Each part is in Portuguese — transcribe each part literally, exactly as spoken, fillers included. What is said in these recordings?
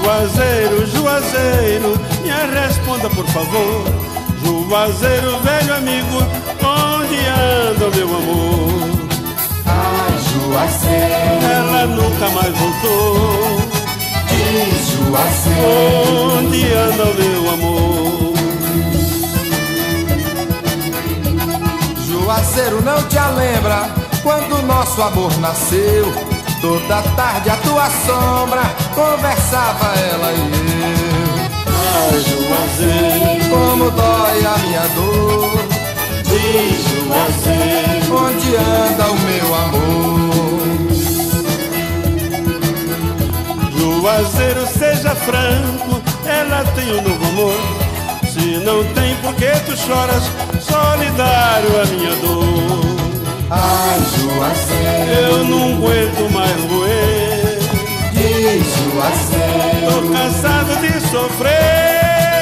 Juazeiro, Juazeiro, me responda por favor. Juazeiro, velho amigo, onde anda meu amor? Ai, Juazeiro, ela nunca mais voltou. Diz Juazeiro, onde anda o meu amor? Juazeiro, não te lembra quando nosso amor nasceu? Toda tarde a tua sombra conversava ela e eu. Ai, Juazeiro, como dói a minha dor. Diz Juazeiro, onde anda o meu amor? Juazeiro, seja franco, ela tem um novo amor. Se não tem, por que tu choras? Solidário a minha dor. Ai, Juazeiro, eu não aguento mais roer. Diz Juazeiro, tô cansado de sofrer.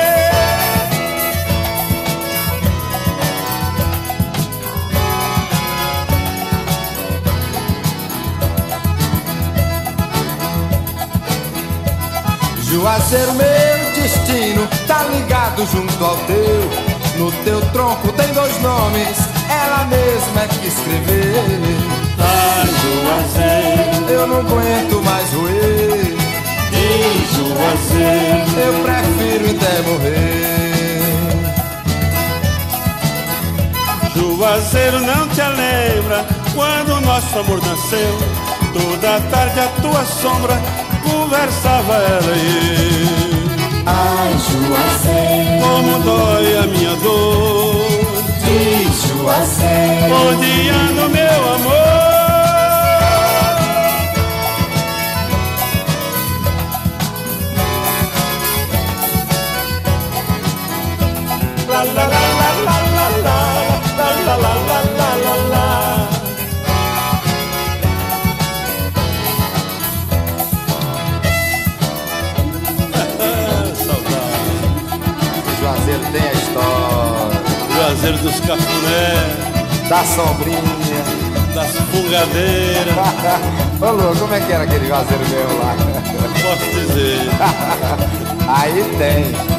Juazeiro, meu destino tá ligado junto ao teu. No teu tronco tem dois nomes, ela mesma é que escreveu. Ai, Juazeiro, eu não aguento mais roer. Diz Juazeiro, eu prefiro até morrer. Juazeiro, não te lembra quando nosso amor nasceu? Toda tarde a tua sombra conversava ela e eu. Ai, Juazeiro, como dói a minha dor. Diz Juazeiro, onde anda o meu amor? La la la la la la la la la la la la la. Juazeiro tem a história. Juazeiro dos cafuné, da sombrinha, das fungadeiras. Ô louco, como é que era aquele Juazeiro meu lá? Posso dizer. Aí tem.